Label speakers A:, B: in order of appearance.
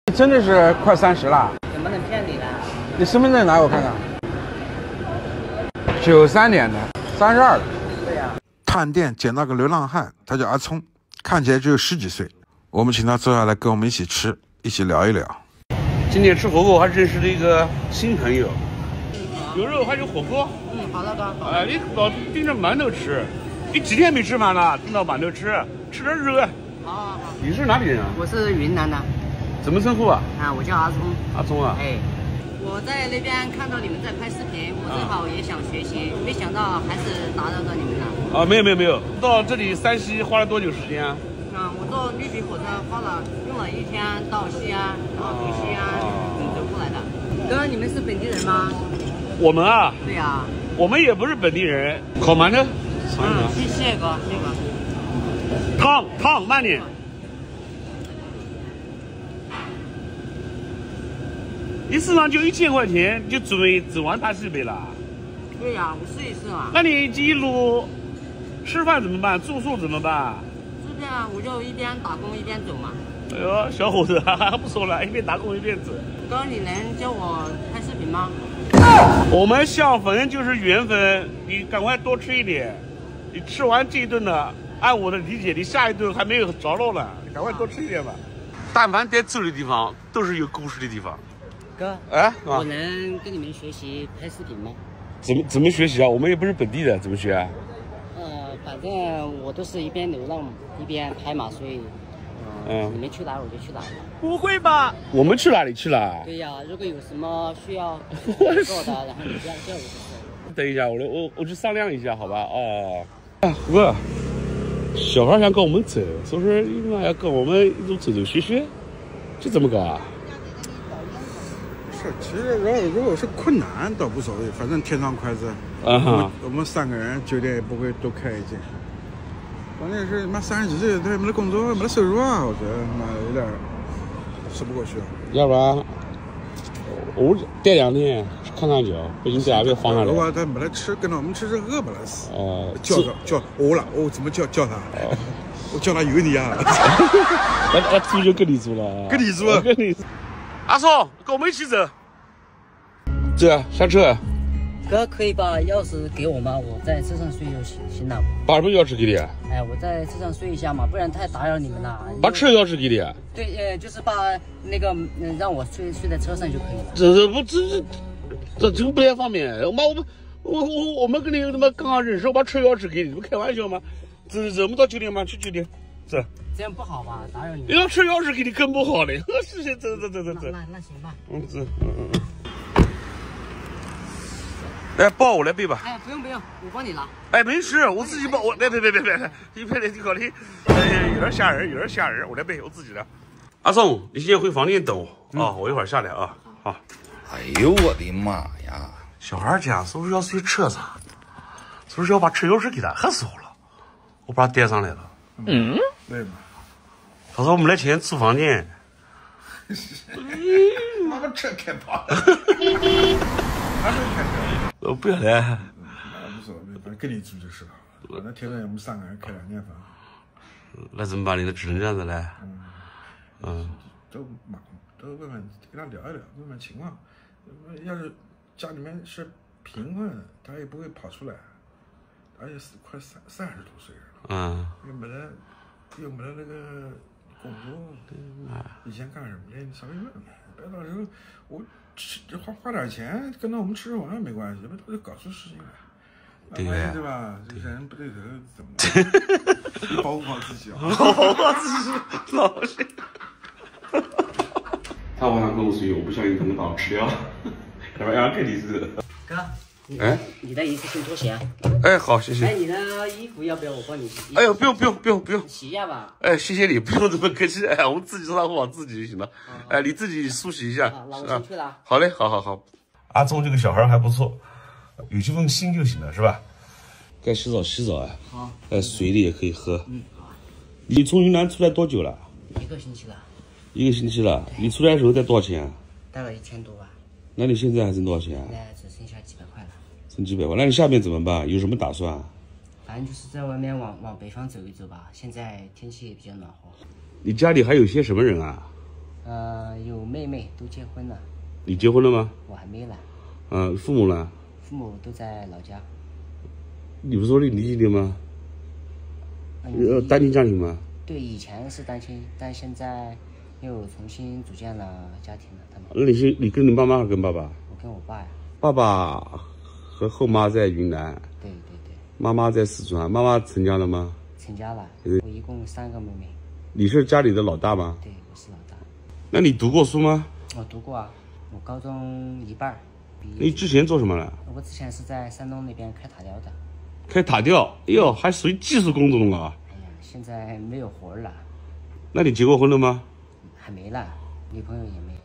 A: 真的是快30了。
B: 怎么能骗你呢？
A: 你身份证拿我看看。93年的，32了。
B: 对呀。
C: 探店捡到个流浪汉，他叫阿聪，看起来只有10几岁。我们请他坐下来跟我们一起吃，一起聊一聊。
D: 今天吃火锅，我还认识了一个新朋友。有肉还有火锅。
B: 好的哥。
D: 你老盯着馒头吃，你几天没吃饭了？盯到馒头吃，吃点肉。
B: 好。
D: 你是哪里人啊？
B: 我是云南的。
D: 怎么称呼啊？
B: 我叫阿聪。
D: 阿聪啊。
B: 哎，我在那边看到你们在拍视频，我正好也想学习，没想到还是打扰到你们了。
D: 没有，到这里山西花了多久时间啊？
B: 我坐绿皮火车用了1天到西安，然后从西安走过来的。哥，你们是本地人吗？
D: 我们啊？
B: 对呀。
D: 我们也不是本地人。烤馒头。
B: 谢谢哥。
D: 烫，慢点。你身上就1000块钱，就准备走完大西北了？
B: 对呀，我试一试嘛。
D: 那你这一路吃饭怎么办？住宿怎么办？
B: 这边我就一边打工一边走嘛。
D: 哎呦，小伙子，不错了，一边打工一边走。
B: 哥，你能教我拍视频吗？
D: 我们相逢就是缘分，你赶快多吃一点。你吃完这一顿呢，按我的理解，你下一顿还没有着落呢，你赶快多吃一点吧。但凡得走的地方，都是有故事的地方。
B: 哥，我能跟你们学习拍视频吗？
D: 怎么学习啊？我们也不是本地的，怎么学啊？
B: 反正我都是一边流浪一边拍嘛，所以，你们去哪我就去哪。
D: 不会吧？我们去哪里去了？
B: 对呀，如果有什么需要做的，然后你这样叫我就是。
D: 等一下，我去商量一下，好吧？虎哥，小孩想跟我们走，说是要跟我们一起走走学学，这怎么搞啊？
C: 是，其实如果是困难倒无所谓，反正天窗筷子，我们3个人酒店也不会多开一间。关键是妈30几岁，他也没得工作，没得收入啊，我觉得妈有点说不过去。
D: 要不然我待2天看看脚，不行在哪边放下来。
C: 如果他没得吃，跟着我们吃是饿不了死。叫饿了，我怎么叫他？我叫他有你啊！
D: 那住就跟你住了，
C: 跟你住。
D: 阿松，跟我们一起走。走，下车。
B: 哥，可以把钥匙给我吗？我在车上睡就行了。
D: 把什么钥匙给你？
B: 我在车上睡一下嘛，不然太打扰你们了。
D: 把车钥匙给你？
B: 对，就是把那个让我睡在车上就可以了。
D: 这个不太方便。我们跟你他妈刚刚认识，我把车钥匙给你，不开玩笑吗？走，我们到酒店嘛，去酒店。走。
B: 这样不好吧？打扰你。
D: 要车钥匙给你更不好嘞。是，走。
B: 那行吧。
D: 走。来，抱我来背吧。
B: 不用，我帮你拿。
D: 没事，我自己抱。别，你搞的，有点吓人，我来背，我自己的。阿松，你先回房间等我啊，我一会儿下来啊。好。
E: 哎呦我的妈呀！
D: 小孩家说是要睡车上，说是要把车钥匙给他，吓死我了。我把他带上来了。
C: 对嘛？
D: 他说我们来前租房间。
C: 妈把车开跑了。
D: 不要来。
C: 无所谓，反正跟你住就是了。反正天天我们3个人开2间房。
D: 那怎么办呢？只能这样子来。
C: 都忙，都问问跟他聊一聊，问问情况。要是家里面是贫困，他也不会跑出来。而且快30多岁了。又没得那个工作。以前干什么的？你稍微问问，别到时候我花点钱跟着我们吃完没关系，别到时候搞出事情来。对吧？这人不对头怎么？保护好自己啊！
D: 保护好自己，老实。他晚上跟我睡，我不相信他能把我吃掉。要不然跟你似的。
B: 哥，你的一次性拖鞋。
D: 好，谢谢。
B: 你的衣服要不要我帮你洗？
D: 哎呦，不用。
B: 洗一下吧。
D: 谢谢你，不用这么客气。我们自己照顾好自己就行了。你自己梳洗一下。
B: 那我先去了。
D: 好嘞，好。阿忠这个小孩还不错，有这份心就行了，是吧？该洗澡啊。
B: 好。
D: 水里也可以喝。
B: 好。
D: 你从云南出来多久了
B: ？1个星期了。
D: 1个星期了。你出来的时候带多少钱啊？
B: 带了1000多吧。
D: 那你现在还剩多少钱啊？
B: 现在只剩下几百块了。
D: 剩几百块？那你下面怎么办？有什么打算？
B: 反正就是在外面往北方走一走吧。现在天气也比较暖和。
D: 你家里还有些什么人啊？
B: 有妹妹都结婚了。
D: 你结婚了吗？
B: 我还没呢。
D: 父母呢？
B: 父母都在老家。
D: 你不是说你离异的吗？单亲家庭吗？
B: 对，以前是单亲，但现在又重新组建了家庭了。他们。
D: 那你跟你妈妈还是跟爸爸？
B: 我跟我爸呀。
D: 爸爸和后妈在云南。
B: 对。
D: 妈妈在四川。妈妈成家了吗？
B: 成家了。我一共3个妹妹。
D: 你是家里的老大吗？
B: 对，我是老大。
D: 那你读过书吗？
B: 我读过啊，我高中一半毕业。
D: 你之前做什么了？
B: 我之前是在山东那边开塔吊的。
D: 开塔吊？哎呦，还属于技术工种啊！
B: 哎呀，现在没有活了。
D: 那你结过婚了吗？
B: 还没呢，女朋友也没有。